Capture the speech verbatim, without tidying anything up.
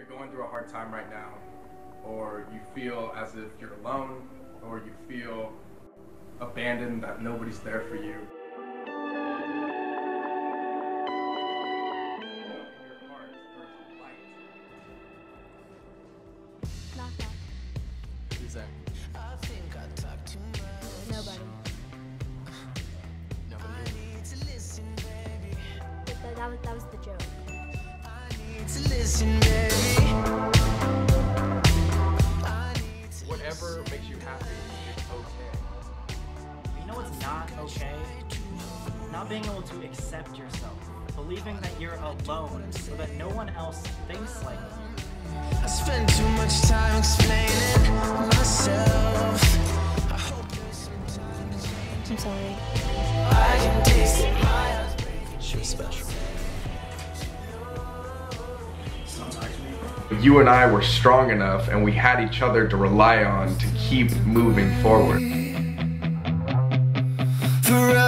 you're going through a hard time right now, or you feel as if you're alone, or you feel abandoned, that nobody's there for you. Knock knock. Who's that? Nobody. Nobody. But that, that was that was the joke. Whatever makes you happy is okay. You know what's not okay? Not being able to accept yourself. Believing that you're alone so that no one else thinks like you. I spend too much time explaining myself. I hope there's some time to change. I'm sorry. I can taste it. She was special. You and I were strong enough, and we had each other to rely on to keep moving forward. Forever.